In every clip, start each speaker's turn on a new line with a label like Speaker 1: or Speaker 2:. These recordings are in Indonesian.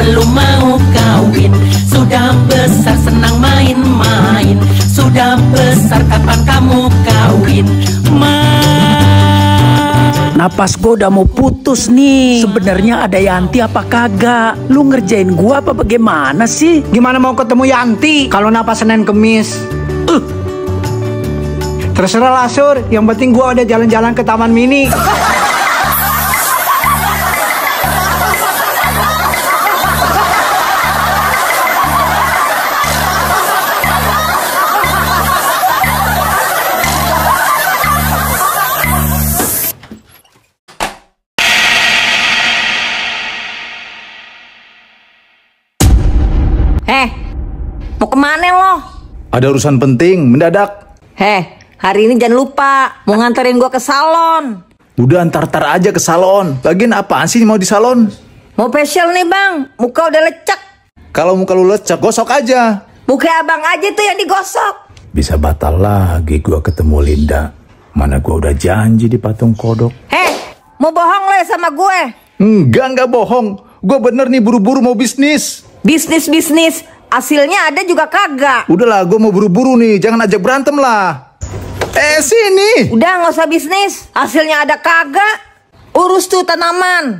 Speaker 1: belum mau kawin. Sudah besar senang main-main. Sudah besar kapan kamu kawin?
Speaker 2: Napas gue udah mau putus nih. Sebenarnya ada Yanti apa kagak? Lu ngerjain gua apa bagaimana sih?
Speaker 3: Gimana mau ketemu Yanti kalau napas Senin Kemis? Terserah lah Sur, yang penting gua udah jalan-jalan ke Taman Mini.
Speaker 4: Mau kemana lo?
Speaker 5: Ada urusan penting, mendadak.
Speaker 4: Hari ini jangan lupa mau nganterin gua ke salon.
Speaker 5: Udah antar-tar aja ke salon. Lagian apaan sih mau di salon?
Speaker 4: Mau facial nih bang, muka udah lecek.
Speaker 5: Kalau muka lu lecek, gosok aja.
Speaker 4: Muka abang aja tuh yang digosok.
Speaker 5: Bisa batal lagi gua ketemu Linda. Mana gua udah janji di Patung Kodok.
Speaker 4: Mau bohong lo ya sama gue?
Speaker 5: Enggak bohong. Gua bener nih buru-buru mau bisnis.
Speaker 4: Bisnis. Hasilnya ada juga kagak.
Speaker 5: Udahlah, gue mau buru-buru nih. Jangan ajak berantem lah. Sini.
Speaker 4: Udah nggak usah bisnis. Hasilnya ada kagak. Urus tuh tanaman.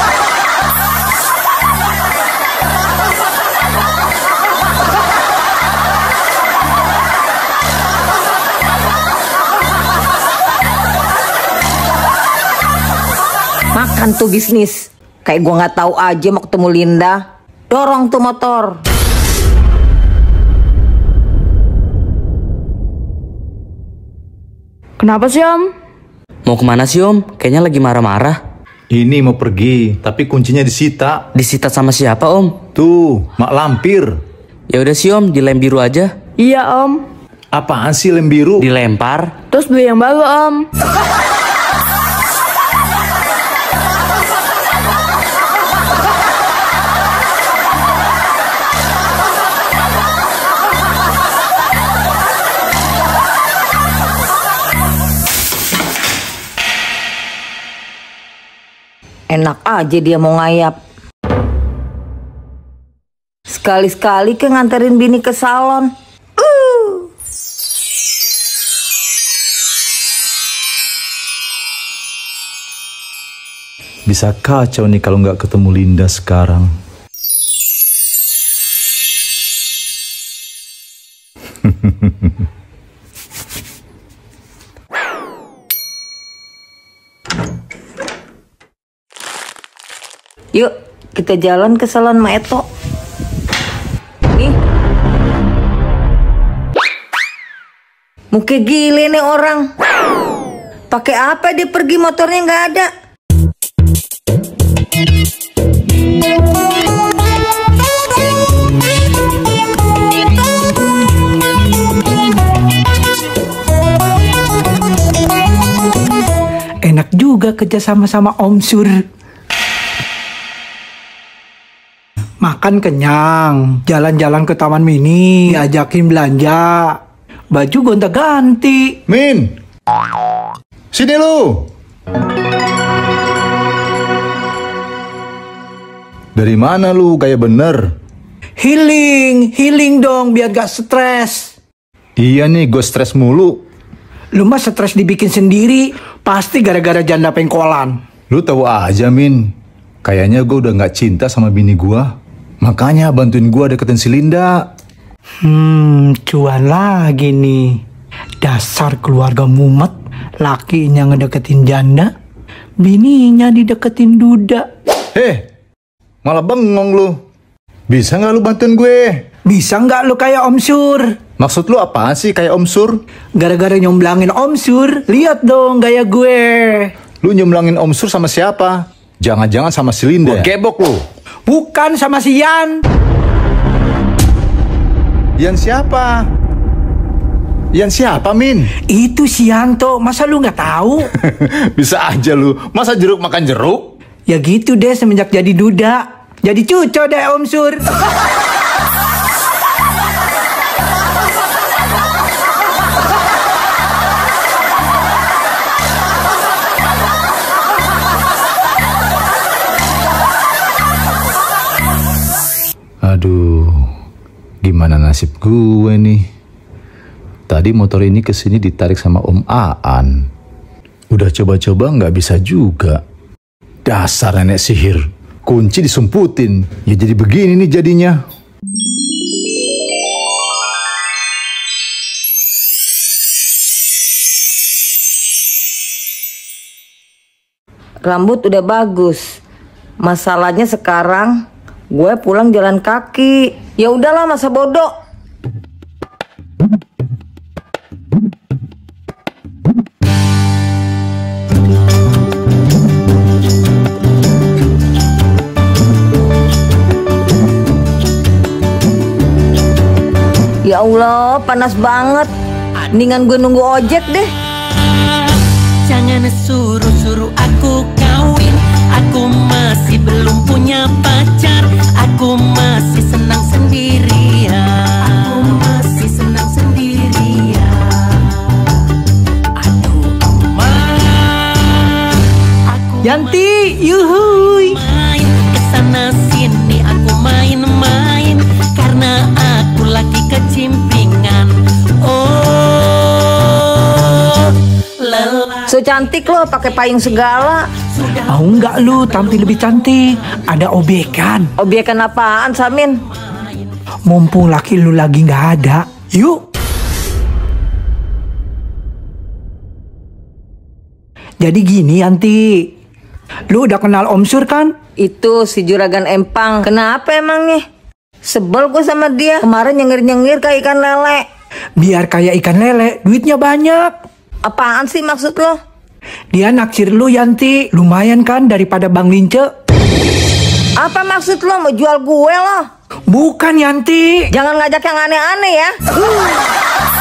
Speaker 4: Makan tuh bisnis. Kayak gue nggak tahu aja mau ketemu Linda. Dorong tuh motor.
Speaker 6: Kenapa sih Om?
Speaker 7: Mau kemana sih Om? Kayaknya lagi marah-marah.
Speaker 5: Ini mau pergi, tapi kuncinya disita.
Speaker 7: Disita sama siapa Om?
Speaker 5: Tuh, Mak Lampir.
Speaker 7: Ya udah sih Om, dilem biru aja.
Speaker 6: Iya Om.
Speaker 5: Apaan sih lem biru?
Speaker 7: Dilempar.
Speaker 6: Terus beli yang baru Om.
Speaker 4: Enak aja dia mau ngayap. Sekali-sekali ke nganterin bini ke salon.
Speaker 5: Bisa kacau nih kalau nggak ketemu Linda sekarang.
Speaker 4: Yuk, kita jalan ke salon Maeto. Nih. Muka gile nih orang. Pakai apa dia pergi, motornya nggak ada.
Speaker 3: Enak juga kerja sama-sama Om Sur. Makan kenyang, jalan-jalan ke Taman Mini, ajakin belanja, baju gonta-ganti.
Speaker 5: Min, sini lu. Dari mana lu kayak bener?
Speaker 3: Healing dong biar gak stres.
Speaker 5: Iya nih, gue stres mulu.
Speaker 3: Lu mah stres dibikin sendiri, pasti gara-gara janda pengkolan.
Speaker 5: Lu tahu aja Min, kayaknya gue udah gak cinta sama bini gue. Makanya bantuin gue deketin si Linda.
Speaker 3: Cuan lagi nih. Dasar keluarga mumet, lakinya ngedeketin janda, bininya dideketin duda.
Speaker 5: Malah bengong lu. Bisa gak lu bantuin gue?
Speaker 3: Bisa gak lu kayak Om Sur?
Speaker 5: Maksud lu apaan sih kayak Om Sur?
Speaker 3: Gara-gara nyomblangin Om Sur, lihat dong gaya gue.
Speaker 5: Lu nyomblangin Om Sur sama siapa? Jangan-jangan sama si Linda. Gua gebok lu.
Speaker 3: Bukan sama si Yan.
Speaker 5: Yan siapa? Yan siapa, Min?
Speaker 3: Itu si Yanto, masa lu nggak tahu?
Speaker 5: Bisa aja lu, masa jeruk makan jeruk?
Speaker 3: Ya gitu deh semenjak jadi duda. Jadi cuco deh Om Sur.
Speaker 5: Aduh, gimana nasib gue nih? Tadi motor ini kesini ditarik sama Om Aan. Udah coba-coba nggak bisa juga. Dasar nenek sihir. Kunci disumputin. Ya jadi begini nih jadinya.
Speaker 4: Rambut udah bagus. Masalahnya sekarang gue pulang jalan kaki. Ya udahlah, masa bodoh. Ya Allah, panas banget. Mendingan gue nunggu ojek deh.
Speaker 1: Jangan suruh-suruh aku kawin. Aku masih belum punya pacar. Aku masih senang sendirian. Aku masih senang sendirian. Aduh aman.
Speaker 3: Yanti, yuhui.
Speaker 1: Main kesana sini aku main-main karena aku lagi kecimpingan. Oh, lelah.
Speaker 4: So cantik lo, pakai payung segala.
Speaker 3: Mau nggak lu tampil lebih cantik? Ada obekan.
Speaker 4: Obyekan apaan, Samin?
Speaker 3: Mumpung laki lu lagi nggak ada. Yuk. Jadi gini Yanti. Lu udah kenal Om Sur kan?
Speaker 4: Itu si Juragan Empang. Kenapa emangnya? Sebel gue sama dia. Kemarin nyengir-nyengir kayak ikan lele.
Speaker 3: Biar kayak ikan lele, duitnya banyak.
Speaker 4: Apaan sih maksud lo?
Speaker 3: Dia naksir lu Yanti. Lumayan kan daripada Bang Lince.
Speaker 4: Apa maksud lo? Mau jual gue lo?
Speaker 3: Bukan Yanti.
Speaker 4: Jangan ngajak yang aneh-aneh ya.